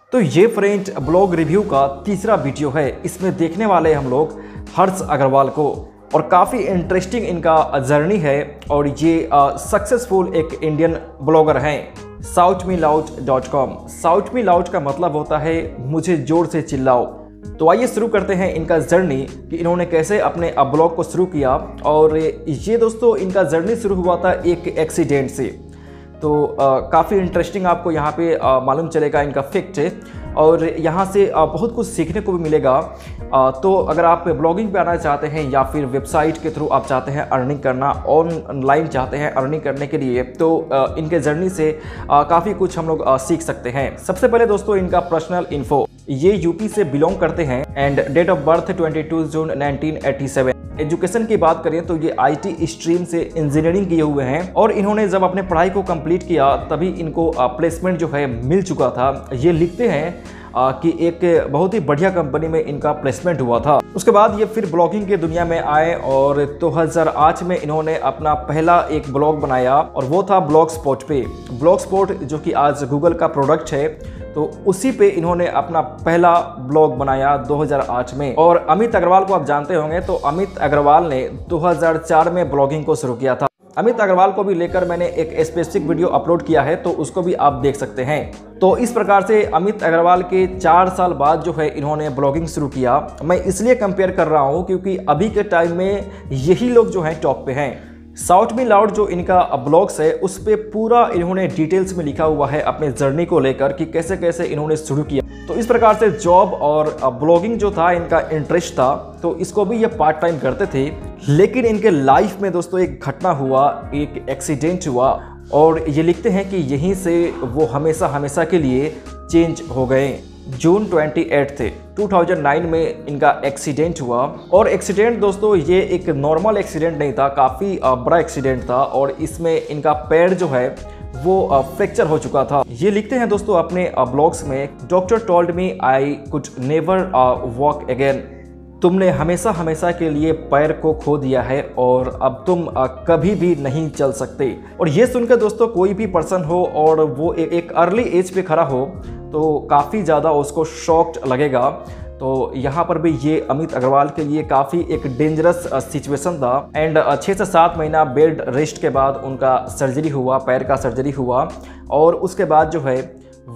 तो ये friend blog review का तीसरा वीडियो है। इसमें देखने वाले हम लोग हर्ष अग्रवाल को, और काफ़ी इंटरेस्टिंग इनका जर्नी है। और ये सक्सेसफुल एक इंडियन ब्लॉगर हैं। shoutmeloud.com। शाउट मी लाउड का मतलब होता है मुझे जोर से चिल्लाओ। तो आइए शुरू करते हैं इनका जर्नी कि इन्होंने कैसे अपने ब्लॉग को शुरू किया। और ये दोस्तों इनका जर्नी शुरू हुआ था एक एक्सीडेंट से। तो काफ़ी इंटरेस्टिंग आपको यहाँ पे मालूम चलेगा इनका फैक्ट है, और यहाँ से बहुत कुछ सीखने को भी मिलेगा। तो अगर आप ब्लॉगिंग पे आना चाहते हैं या फिर वेबसाइट के थ्रू आप चाहते हैं अर्निंग करना, ऑनलाइन चाहते हैं अर्निंग करने के लिए, तो इनके जर्नी से काफ़ी कुछ हम लोग सीख सकते हैं। सबसे पहले दोस्तों इनका पर्सनल इन्फो, ये यूपी से बिलोंग करते हैं and date of birth 22 June 1987। Education की बात करें तो ये आईटी स्ट्रीम से इंजीनियरिंग किए हुए हैं, और इन्होंने जब अपने पढ़ाई को कंप्लीट किया तभी इनको प्लेसमेंट जो है मिल चुका था। ये लिखते हैं कि एक बहुत ही बढ़िया कंपनी में इनका प्लेसमेंट हुआ था। उसके बाद ये फिर ब्लॉगिंग की दुनिया में आए, और 2008 में इन्होंने अपना पहला एक ब्लॉग बनाया, और वो था ब्लॉग स्पॉट पे। ब्लॉग स्पॉट जो कि आज गूगल का प्रोडक्ट है, तो उसी पे इन्होंने अपना पहला ब्लॉग बनाया 2008 में। और अमित अग्रवाल को आप जानते होंगे, तो अमित अग्रवाल ने 2004 में ब्लॉगिंग को शुरू किया था। अमित अग्रवाल को भी लेकर मैंने एक स्पेसिफिक वीडियो अपलोड किया है, तो उसको भी आप देख सकते हैं। तो इस प्रकार से अमित अग्रवाल के 4 साल बाद जो है इन्होंने ब्लॉगिंग शुरू किया। मैं इसलिए कंपेयर कर रहा हूँ क्योंकि अभी के टाइम में यही लोग जो हैं टॉप पे हैं। शाउट मी लाउड जो इनका ब्लॉग्स है, उस पर पूरा इन्होंने डिटेल्स में लिखा हुआ है अपने जर्नी को लेकर कि कैसे कैसे इन्होंने शुरू किया। तो इस प्रकार से जॉब और ब्लॉगिंग जो था इनका इंटरेस्ट था, तो इसको भी ये पार्ट टाइम करते थे। लेकिन इनके लाइफ में दोस्तों एक घटना हुआ, एक एक्सीडेंट हुआ, और ये लिखते हैं कि यहीं से वो हमेशा हमेशा के लिए चेंज हो गए। जून 28 थे 2009 में इनका एक्सीडेंट हुआ। और एक्सीडेंट दोस्तों ये एक नॉर्मल एक्सीडेंट नहीं था, काफ़ी बड़ा एक्सीडेंट था, और इसमें इनका पैर जो है वो फ्रैक्चर हो चुका था। ये लिखते हैं दोस्तों अपने ब्लॉग्स में, doctor told me I could never walk again. तुमने हमेशा हमेशा के लिए पैर को खो दिया है और अब तुम कभी भी नहीं चल सकते। और ये सुनकर दोस्तों कोई भी पर्सन हो और वो एक अर्ली एज पे खड़ा हो, तो काफ़ी ज़्यादा उसको शॉक्ड लगेगा। तो यहाँ पर भी ये अमित अग्रवाल के लिए काफ़ी एक डेंजरस सिचुएशन था। एंड 6 से 7 महीना बेड रेस्ट के बाद उनका सर्जरी हुआ, पैर का सर्जरी हुआ, और उसके बाद जो है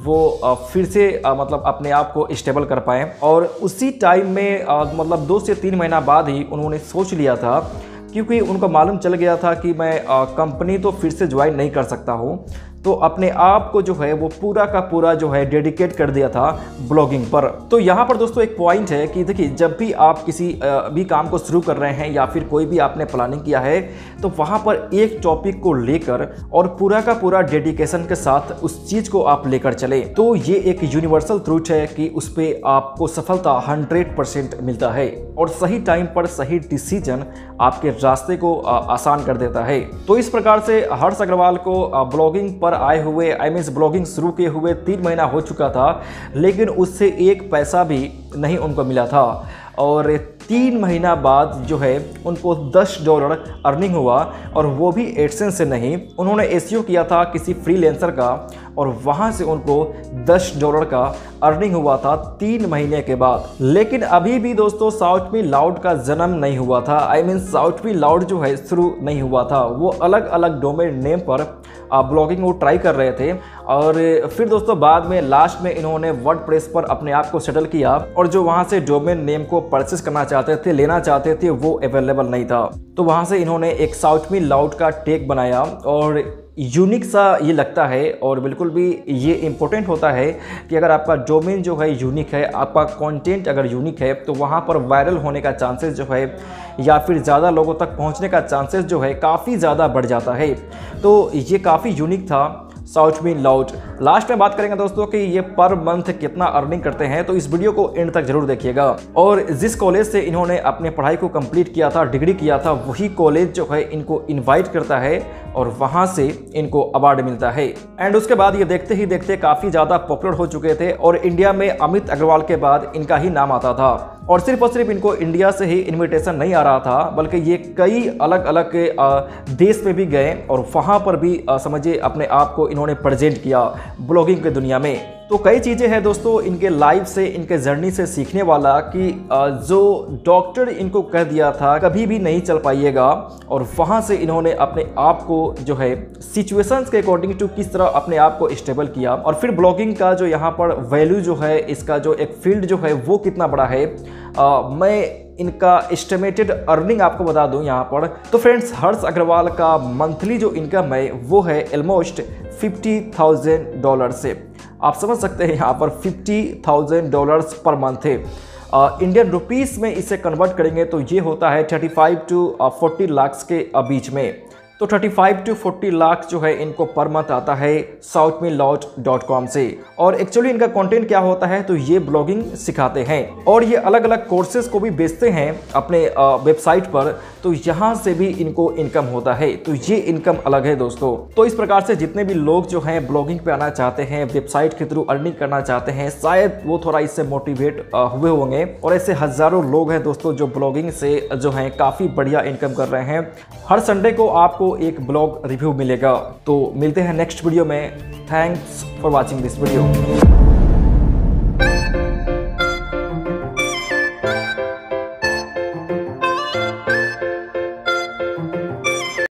वो फिर से मतलब अपने आप को स्टेबल कर पाए। और उसी टाइम में मतलब 2 से 3 महीना बाद ही उन्होंने सोच लिया था, क्योंकि उनको मालूम चल गया था कि मैं कंपनी तो फिर से ज्वाइन नहीं कर सकता हूँ, तो अपने आप को जो है वो पूरा का पूरा जो है डेडिकेट कर दिया था ब्लॉगिंग पर। तो यहाँ पर दोस्तों एक पॉइंट है कि देखिए, जब भी आप किसी भी काम को शुरू कर रहे हैं या फिर कोई भी आपने प्लानिंग किया है, तो वहाँ पर एक टॉपिक को लेकर और पूरा का पूरा डेडिकेशन के साथ उस चीज़ को आप लेकर चले, तो ये एक यूनिवर्सल ट्रूथ है कि उस पर आपको सफलता 100% मिलता है। और सही टाइम पर सही डिसीजन आपके रास्ते को आसान कर देता है। तो इस प्रकार से हर्ष अग्रवाल को ब्लॉगिंग पर आए हुए, ब्लॉगिंग शुरू किए हुए 3 महीना हो चुका था, लेकिन उससे एक पैसा भी नहीं उनको मिला था। और 3 महीना बाद जो है उनको $10 अर्निंग हुआ, और वो भी एडसेंस से नहीं, उन्होंने एसईओ किया था किसी फ्रीलांसर का, और वहाँ से उनको $10 का अर्निंग हुआ था 3 महीने के बाद। लेकिन अभी भी दोस्तों शाउट मी लाउड का जन्म नहीं हुआ था। शाउट मी लाउड जो है शुरू नहीं हुआ था। वो अलग अलग डोमेन नेम पर ब्लॉगिंग वो ट्राई कर रहे थे, और फिर दोस्तों बाद में लास्ट में इन्होंने वर्डप्रेस पर अपने आप को सेटल किया, और जो वहाँ से डोमेन नेम को परचेस करना चाहते थे, लेना चाहते थे, वो अवेलेबल नहीं था। तो वहाँ से इन्होंने एक शाउट मी लाउड का टैग बनाया, और यूनिक सा ये लगता है। और बिल्कुल भी ये इम्पोर्टेंट होता है कि अगर आपका डोमेन जो है यूनिक है, आपका कंटेंट अगर यूनिक है, तो वहाँ पर वायरल होने का चांसेस जो है या फिर ज़्यादा लोगों तक पहुँचने का चांसेस जो है काफ़ी ज़्यादा बढ़ जाता है। तो ये काफ़ी यूनिक था शाउट मी लाउड। लास्ट में बात करेंगे दोस्तों कि ये पर मंथ कितना अर्निंग करते हैं, तो इस वीडियो को एंड तक जरूर देखिएगा। और जिस कॉलेज से इन्होंने अपने पढ़ाई को कंप्लीट किया था, डिग्री किया था, वही कॉलेज जो है इनको इनवाइट करता है, और वहाँ से इनको अवार्ड मिलता है। एंड उसके बाद ये देखते ही देखते काफ़ी ज़्यादा पॉपुलर हो चुके थे, और इंडिया में अमित अग्रवाल के बाद इनका ही नाम आता था। और सिर्फ इनको इंडिया से ही इनविटेशन नहीं आ रहा था, बल्कि ये कई अलग अलग देश में भी गए, और वहाँ पर भी समझिए अपने आप को इन्होंने प्रेजेंट किया ब्लॉगिंग की दुनिया में। तो कई चीज़ें हैं दोस्तों इनके लाइफ से, इनके जर्नी से सीखने वाला कि जो डॉक्टर इनको कह दिया था कभी भी नहीं चल पाइएगा, और वहाँ से इन्होंने अपने आप को जो है सिचुएशंस के अकॉर्डिंग टू किस तरह अपने आप को स्टेबल किया, और फिर ब्लॉगिंग का जो यहाँ पर वैल्यू जो है, इसका जो एक फील्ड जो है वो कितना बड़ा है। मैं इनका एस्टिमेटेड अर्निंग आपको बता दूं यहाँ पर। तो फ्रेंड्स, हर्ष अग्रवाल का मंथली जो इनकम है वो है ऑलमोस्ट $50,000 से। आप समझ सकते हैं यहाँ पर $50,000 पर मंथ है। इंडियन रुपीस में इसे कन्वर्ट करेंगे तो ये होता है 35 to 40 लाख के बीच में। तो 35 to 40 लाख जो है इनको पर मंथ आता है southmeloud.com से। और एक्चुअली इनका कंटेंट क्या होता है, तो ये ब्लॉगिंग सिखाते हैं और ये अलग अलग कोर्सेज को भी बेचते हैं अपने वेबसाइट पर, तो यहाँ से भी इनको इनकम होता है। तो ये इनकम अलग है दोस्तों। तो इस प्रकार से जितने भी लोग जो हैं ब्लॉगिंग पे आना चाहते हैं, वेबसाइट के थ्रू अर्निंग करना चाहते हैं, शायद वो थोड़ा इससे मोटिवेट हुए होंगे। और ऐसे हजारों लोग हैं दोस्तों जो ब्लॉगिंग से जो हैं काफ़ी बढ़िया इनकम कर रहे हैं। हर संडे को आपको एक ब्लॉग रिव्यू मिलेगा। तो मिलते हैं नेक्स्ट वीडियो में। Thanks for watching this video.